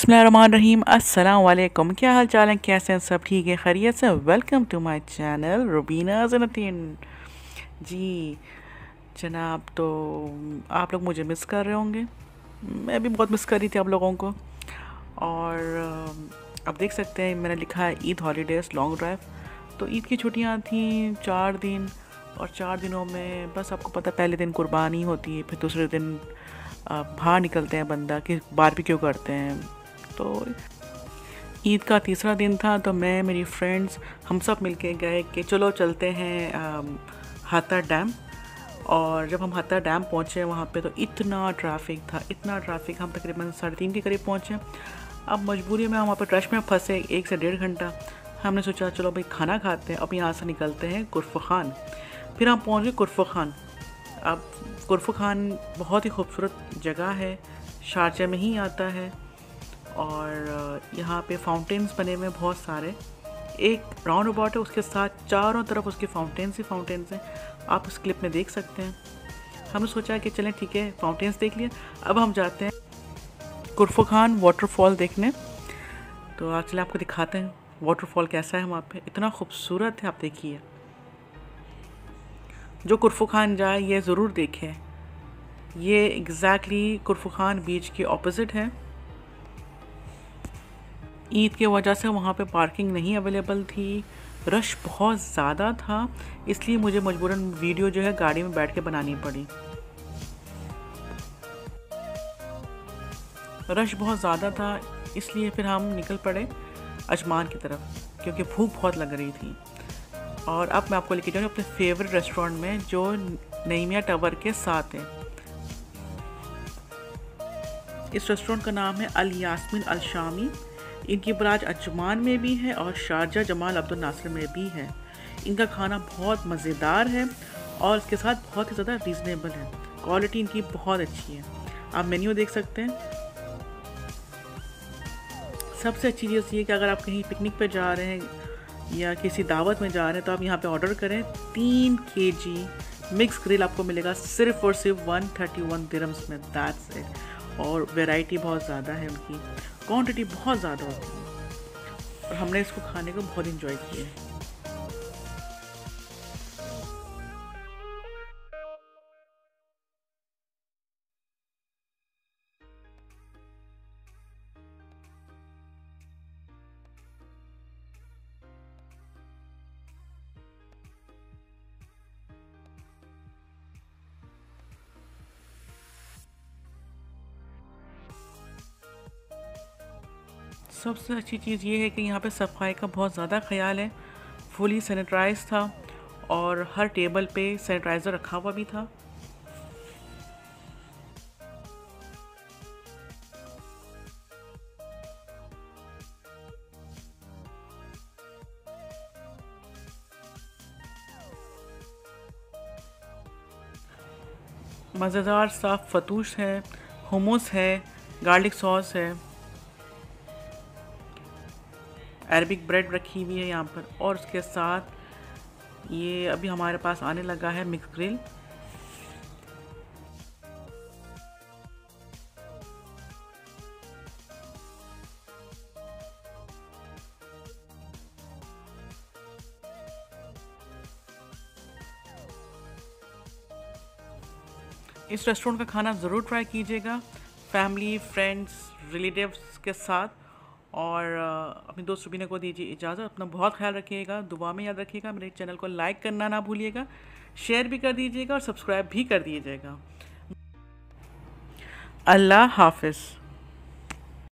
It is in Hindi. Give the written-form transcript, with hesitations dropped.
बिस्मिल्लाहिर्रहमानिर्रहीम। अस्सलाम वालेकुम। क्या हाल चाल है, कैसे हैं सब? ठीक है, खैरियत से? Welcome to my channel Rubina Zainteen. जी जनाब, तो आप लोग मुझे मिस कर रहे होंगे, मैं भी बहुत मिस कर रही थी आप लोगों को। और अब देख सकते हैं मैंने लिखा है ईद हॉलीडेज़ लॉन्ग ड्राइव। तो ईद की छुट्टियां थी 4 दिन, और 4 दिनों में बस आपको पता, पहले दिन कुर्बानी होती है, फिर दूसरे दिन बाहर निकलते हैं बंदा कि बारबेक्यू करते हैं। तो ईद का तीसरा दिन था, तो मैं, मेरी फ्रेंड्स, हम सब मिलके गए कि चलो चलते हैं हाथा डैम। और जब हम हाथा डैम पहुँचे वहाँ पे तो इतना ट्रैफिक था, इतना ट्रैफिक, हम तकरीबन 3:30 के करीब पहुँचे। अब मजबूरी में हम वहाँ पर रश में फंसे 1 से 1.5 घंटा। हमने सोचा चलो भाई खाना खाते हैं, अब यहाँ से निकलते हैं कुरफ़ खान। फिर हम पहुँच गए कुरफ़ खान। अब कुरफ़ खान बहुत ही खूबसूरत जगह है, शारजा में ही आता है। और यहाँ पे फाउंटेन्स बने हुए बहुत सारे, एक राउंड अबाउट है, उसके साथ चारों तरफ उसके फाउंटेन्स ही फाउंटेन्स हैं। आप उस क्लिप में देख सकते हैं। हमने सोचा कि चलें ठीक है, फाउंटेन्स देख लिए, अब हम जाते हैं कुरफ़ खान वाटरफॉल देखने। तो आज चले आपको दिखाते हैं वाटरफॉल कैसा है वहाँ पे, इतना खूबसूरत है। आप देखिए, जो कुरफ़ खान जाए ये ज़रूर देखें। ये एग्जैक्टली कुरफ़ खान बीच के ऑपोजिट है। ईद की वजह से वहाँ पे पार्किंग नहीं अवेलेबल थी, रश बहुत ज़्यादा था, इसलिए मुझे मजबूरन वीडियो जो है गाड़ी में बैठ के बनानी पड़ी। रश बहुत ज़्यादा था, इसलिए फिर हम निकल पड़े अजमान की तरफ, क्योंकि भूख बहुत लग रही थी। और अब मैं आपको लेके जाऊँ अपने फेवरेट रेस्टोरेंट में, जो नईमिया टावर के साथ है। इस रेस्टोरेंट का नाम है अल यास्मीन अल शामी। इनकी ब्रांच अजमान में भी है और शारजा जमाल अब्दुल नासिर में भी है। इनका खाना बहुत मज़ेदार है और इसके साथ बहुत ही ज़्यादा रीज़नेबल है। क्वालिटी इनकी बहुत अच्छी है। आप मेन्यू देख सकते हैं। सबसे अच्छी चीज़ ये कि अगर आप कहीं पिकनिक पे जा रहे हैं या किसी दावत में जा रहे हैं, तो आप यहाँ पे ऑर्डर करें, 3 kg मिक्स ग्रिल आपको मिलेगा सिर्फ और सिर्फ 131 दिरहम्स में। That's it. और वैरायटी बहुत ज़्यादा है, उनकी क्वांटिटी बहुत ज़्यादा होती है, और हमने इसको खाने को बहुत इंजॉय किया है। सबसे अच्छी चीज़ ये है कि यहाँ पे सफाई का बहुत ज़्यादा ख्याल है। फुली सैनिटाइज था और हर टेबल पे सैनिटाइज़र रखा हुआ भी था। मज़ेदार साफ फतूश है, हुमस है, गार्लिक सॉस है, अरबिक ब्रेड रखी हुई है यहाँ पर, और उसके साथ ये अभी हमारे पास आने लगा है मिक्स ग्रिल। इस रेस्टोरेंट का खाना ज़रूर ट्राई कीजिएगा, फैमिली, फ्रेंड्स, रिलेटिव्स के साथ। और अपनी दोस्त रुबीना को दीजिए इजाज़त। अपना बहुत ख्याल रखिएगा, दुआ में याद रखिएगा। मेरे चैनल को लाइक करना ना भूलिएगा, शेयर भी कर दीजिएगा और सब्सक्राइब भी कर दीजिएगा। अल्लाह हाफिज़।